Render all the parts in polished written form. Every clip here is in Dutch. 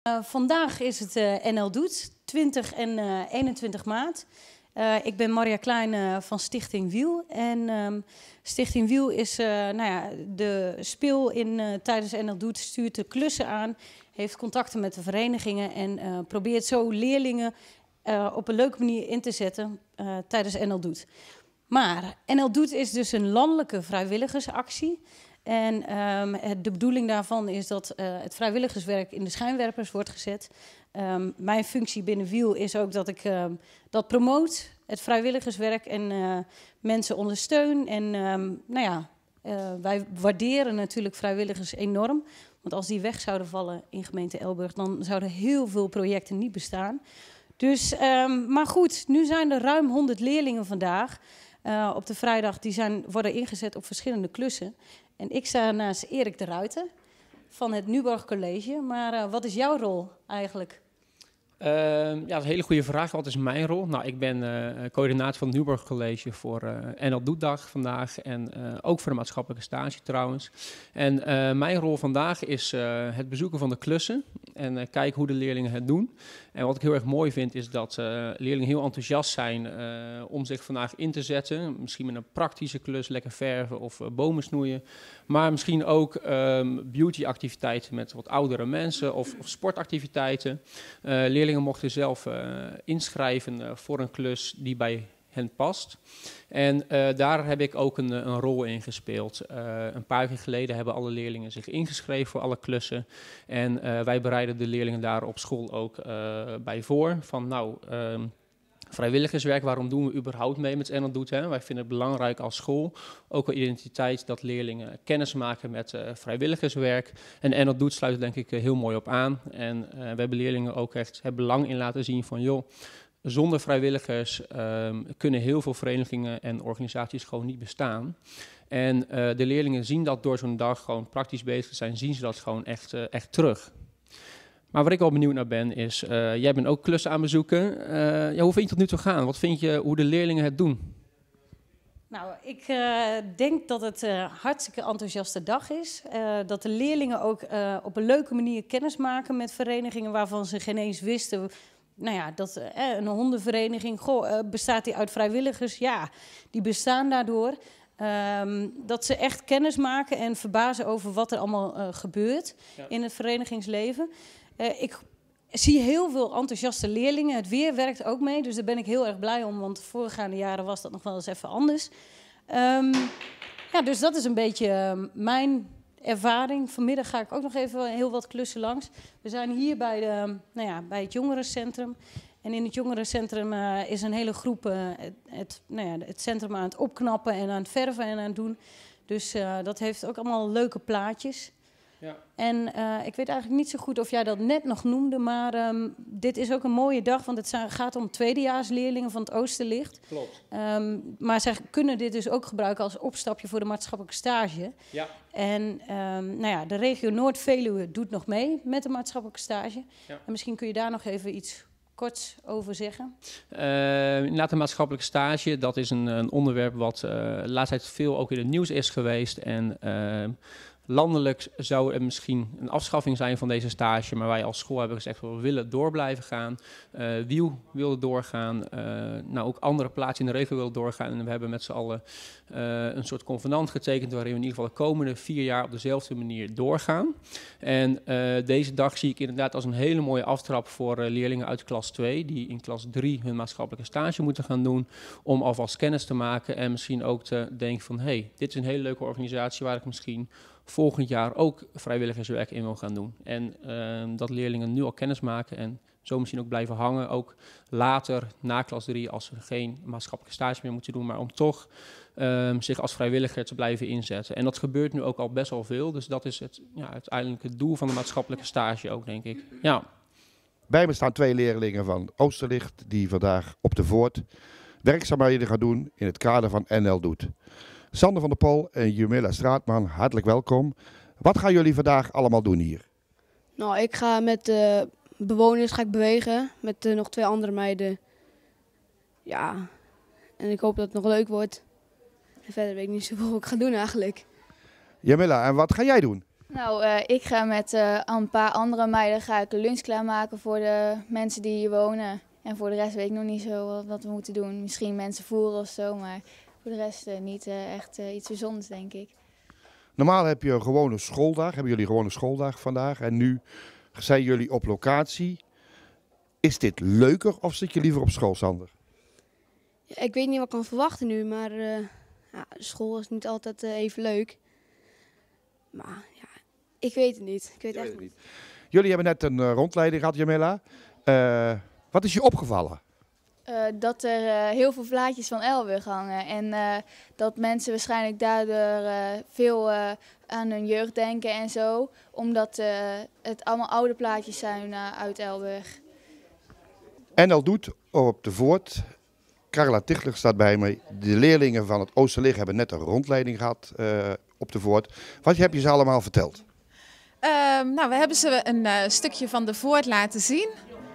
Vandaag is het NL Doet, 20 en 21 maart. Ik ben Marja Klein van Stichting Wiel. En Stichting Wiel is de speel tijdens NL Doet, stuurt de klussen aan, heeft contacten met de verenigingen en probeert zo leerlingen op een leuke manier in te zetten tijdens NL Doet. Maar NL Doet is dus een landelijke vrijwilligersactie. En de bedoeling daarvan is dat het vrijwilligerswerk in de schijnwerpers wordt gezet. Mijn functie binnen Wiel is ook dat ik dat promoot, het vrijwilligerswerk en mensen ondersteun. En wij waarderen natuurlijk vrijwilligers enorm. Want als die weg zouden vallen in gemeente Elburg, dan zouden heel veel projecten niet bestaan. Dus, maar goed, nu zijn er ruim 100 leerlingen vandaag op de vrijdag. Die worden ingezet op verschillende klussen. En ik sta naast Erik de Ruiter van het Nuborg College. Maar wat is jouw rol eigenlijk? Dat is een hele goede vraag. Wat is mijn rol? Nou, ik ben coördinator van het Nuborg College voor NL Doetdag vandaag en ook voor de maatschappelijke stage trouwens. En mijn rol vandaag is het bezoeken van de klussen en kijken hoe de leerlingen het doen. En wat ik heel erg mooi vind is dat leerlingen heel enthousiast zijn om zich vandaag in te zetten. Misschien met een praktische klus, lekker verven of bomen snoeien. Maar misschien ook beautyactiviteiten met wat oudere mensen of sportactiviteiten. Leerlingen mochten zelf inschrijven voor een klus die bij hen past. En daar heb ik ook een rol in gespeeld. Een paar keer geleden hebben alle leerlingen zich ingeschreven voor alle klussen. En wij bereiden de leerlingen daar op school ook bij voor. Van vrijwilligerswerk, waarom doen we überhaupt mee met NL Doet? Wij vinden het belangrijk als school, ook een identiteit, dat leerlingen kennis maken met vrijwilligerswerk. En NL Doet sluit er denk ik heel mooi op aan. En we hebben leerlingen ook echt het belang in laten zien van, joh, zonder vrijwilligers kunnen heel veel verenigingen en organisaties gewoon niet bestaan. En de leerlingen zien dat door zo'n dag gewoon praktisch bezig te zijn, zien ze dat gewoon echt terug. Maar waar ik wel benieuwd naar ben is, jij bent ook klussen aan bezoeken. Hoe vind je het tot nu toe gaan? Wat vind je hoe de leerlingen het doen? Nou, ik denk dat het een hartstikke enthousiaste dag is. Dat de leerlingen ook op een leuke manier kennis maken met verenigingen waarvan ze geen eens wisten. Nou ja, dat een hondenvereniging, bestaat die uit vrijwilligers? Ja, die bestaan daardoor. Dat ze echt kennis maken en verbazen over wat er allemaal gebeurt in het verenigingsleven. Ik zie heel veel enthousiaste leerlingen. Het weer werkt ook mee, dus daar ben ik heel erg blij om. Want de voorgaande jaren was dat nog wel eens even anders. Dus dat is een beetje mijn ervaring. Vanmiddag ga ik ook nog even heel wat klussen langs. We zijn hier bij het jongerencentrum. En in het jongerencentrum is een hele groep het centrum aan het opknappen en aan het verven en aan het doen. Dus dat heeft ook allemaal leuke plaatjes. Ja. En ik weet eigenlijk niet zo goed of jij dat net nog noemde, maar dit is ook een mooie dag, want het gaat om tweedejaarsleerlingen van het Oosterlicht. Klopt. Maar zij kunnen dit dus ook gebruiken als opstapje voor de maatschappelijke stage. Ja. En de regio Noord-Veluwe doet nog mee met de maatschappelijke stage. Ja. En misschien kun je daar nog even iets kort over zeggen. Inderdaad, de maatschappelijke stage, dat is een onderwerp wat de laatste tijd veel ook in het nieuws is geweest. En landelijk zou er misschien een afschaffing zijn van deze stage, maar wij als school hebben gezegd, we willen door blijven gaan. Wiel wilde doorgaan, ook andere plaatsen in de regio wilden doorgaan. En we hebben met z'n allen een soort convenant getekend waarin we in ieder geval de komende 4 jaar op dezelfde manier doorgaan. En deze dag zie ik inderdaad als een hele mooie aftrap voor leerlingen uit klas 2, die in klas 3 hun maatschappelijke stage moeten gaan doen, om alvast kennis te maken en misschien ook te denken van, hey, dit is een hele leuke organisatie waar ik misschien volgend jaar ook vrijwilligerswerk in wil gaan doen. En dat leerlingen nu al kennis maken en zo misschien ook blijven hangen. Ook later, na klas 3, als ze geen maatschappelijke stage meer moeten doen, maar om toch zich als vrijwilliger te blijven inzetten. En dat gebeurt nu ook al best wel veel. Dus dat is uiteindelijk het doel van de maatschappelijke stage ook, denk ik. Ja. Bij me staan 2 leerlingen van Oosterlicht die vandaag op de Voort werkzaamheden gaan doen in het kader van NL Doet. Sander van der Pol en Jamila Straatman, hartelijk welkom. Wat gaan jullie vandaag allemaal doen hier? Nou, ik ga met de bewoners bewegen, met nog 2 andere meiden. Ja, en ik hoop dat het nog leuk wordt. En verder weet ik niet zoveel wat ik ga doen eigenlijk. Jamila, en wat ga jij doen? Nou, ik ga met een paar andere meiden lunch klaarmaken voor de mensen die hier wonen. En voor de rest weet ik nog niet zo wat we moeten doen. Misschien mensen voeren of zo, maar voor de rest niet echt iets bijzonders, denk ik. Normaal heb je een gewone schooldag, hebben jullie gewoon een schooldag vandaag. En nu zijn jullie op locatie. Is dit leuker of zit je liever op school, Sander? Ja, ik weet niet wat ik kan verwachten nu, maar ja, school is niet altijd even leuk. Maar ja, ik weet het niet. Ik weet het echt niet. Jullie hebben net een rondleiding gehad, Jamila. Wat is je opgevallen? Dat er heel veel vlaatjes van Elburg hangen. En dat mensen waarschijnlijk daardoor veel aan hun jeugd denken en zo. Omdat het allemaal oude plaatjes zijn uit Elburg. NL Doet op de Voort. Carla Tichler staat bij me. De leerlingen van het Oosterlicht hebben net een rondleiding gehad op de Voort. Wat heb je ze allemaal verteld? Nou, we hebben ze een stukje van de Voort laten zien.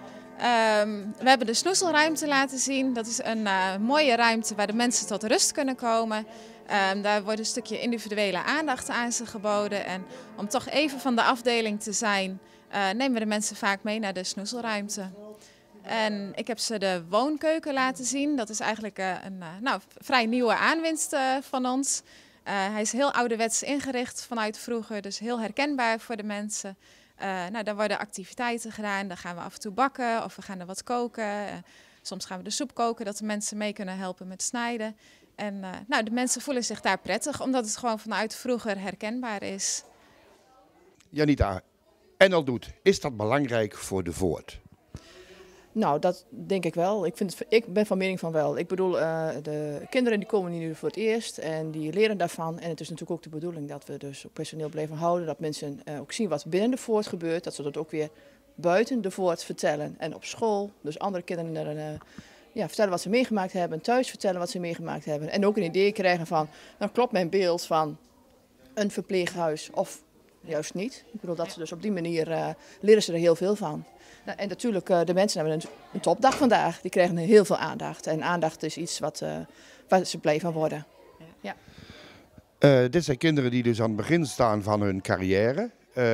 We hebben de snoezelruimte laten zien. Dat is een mooie ruimte waar de mensen tot rust kunnen komen. Daar wordt een stukje individuele aandacht aan ze geboden. En om toch even van de afdeling te zijn, nemen we de mensen vaak mee naar de snoezelruimte. En ik heb ze de woonkeuken laten zien. Dat is eigenlijk een vrij nieuwe aanwinst van ons. Hij is heel ouderwets ingericht vanuit vroeger, dus heel herkenbaar voor de mensen. Daar worden activiteiten gedaan, dan gaan we af en toe bakken of we gaan er wat koken. Soms gaan we de soep koken, dat de mensen mee kunnen helpen met snijden. En de mensen voelen zich daar prettig, omdat het gewoon vanuit vroeger herkenbaar is. Janita, NL Doet, is dat belangrijk voor de Voort? Nou, dat denk ik wel. Ik ben van mening van wel. Ik bedoel, de kinderen die komen hier nu voor het eerst en die leren daarvan. En het is natuurlijk ook de bedoeling dat we dus ook personeel blijven houden. Dat mensen ook zien wat binnen de Voort gebeurt. Dat ze dat ook weer buiten de Voort vertellen. En op school, dus andere kinderen vertellen wat ze meegemaakt hebben. Thuis vertellen wat ze meegemaakt hebben. En ook een idee krijgen van, dan klopt mijn beeld van een verpleeghuis of juist niet. Ik bedoel, dat ze dus op die manier leren ze er heel veel van. Nou, en natuurlijk, de mensen hebben een topdag vandaag. Die krijgen heel veel aandacht. En aandacht is iets waar ze blij van worden. Ja. Dit zijn kinderen die dus aan het begin staan van hun carrière.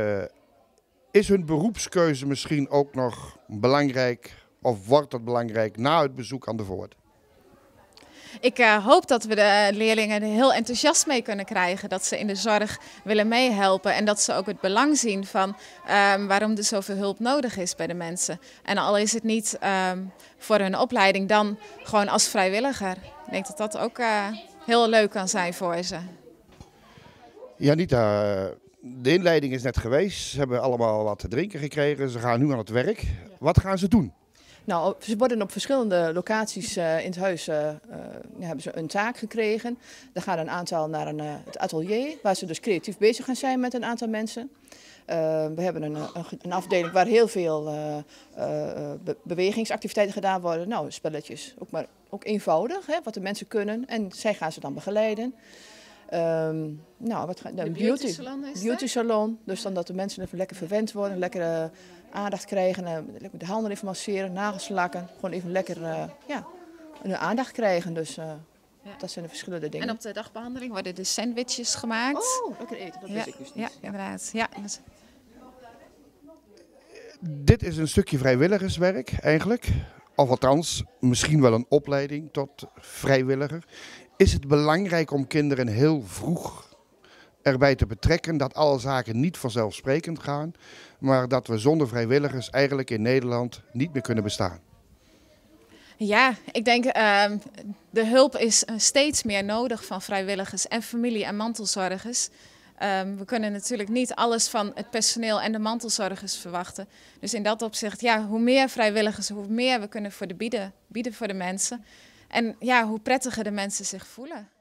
Is hun beroepskeuze misschien ook nog belangrijk of wordt dat belangrijk na het bezoek aan de Voort? Ik hoop dat we de leerlingen er heel enthousiast mee kunnen krijgen. Dat ze in de zorg willen meehelpen. En dat ze ook het belang zien van waarom er zoveel hulp nodig is bij de mensen. En al is het niet voor hun opleiding, dan gewoon als vrijwilliger. Ik denk dat dat ook heel leuk kan zijn voor ze. Janita, de inleiding is net geweest. Ze hebben allemaal wat te drinken gekregen. Ze gaan nu aan het werk. Ja. Wat gaan ze doen? Nou, ze worden op verschillende locaties in het huis hebben ze een taak gekregen. Er gaan een aantal naar het atelier, waar ze dus creatief bezig gaan zijn met een aantal mensen. We hebben een afdeling waar heel veel bewegingsactiviteiten gedaan worden. Nou, spelletjes, ook eenvoudig, hè, wat de mensen kunnen. En zij gaan ze dan begeleiden. Een beauty salon. Dus dan dat de mensen even lekker verwend worden, lekker aandacht krijgen, de handen even masseren, nagels lakken. Gewoon even lekker een aandacht krijgen. Dus dat zijn de verschillende dingen. En op de dagbehandeling worden de sandwiches gemaakt. Oh, lekker eten, dat wist ik dus niet. Ja, inderdaad. Ja. Dit is een stukje vrijwilligerswerk eigenlijk. Of althans, misschien wel een opleiding tot vrijwilliger. Is het belangrijk om kinderen heel vroeg erbij te betrekken dat alle zaken niet vanzelfsprekend gaan, maar dat we zonder vrijwilligers eigenlijk in Nederland niet meer kunnen bestaan? Ja, ik denk de hulp is steeds meer nodig van vrijwilligers en familie- en mantelzorgers. We kunnen natuurlijk niet alles van het personeel en de mantelzorgers verwachten. Dus in dat opzicht, ja, hoe meer vrijwilligers, hoe meer we kunnen bieden voor de mensen. En ja, hoe prettiger de mensen zich voelen.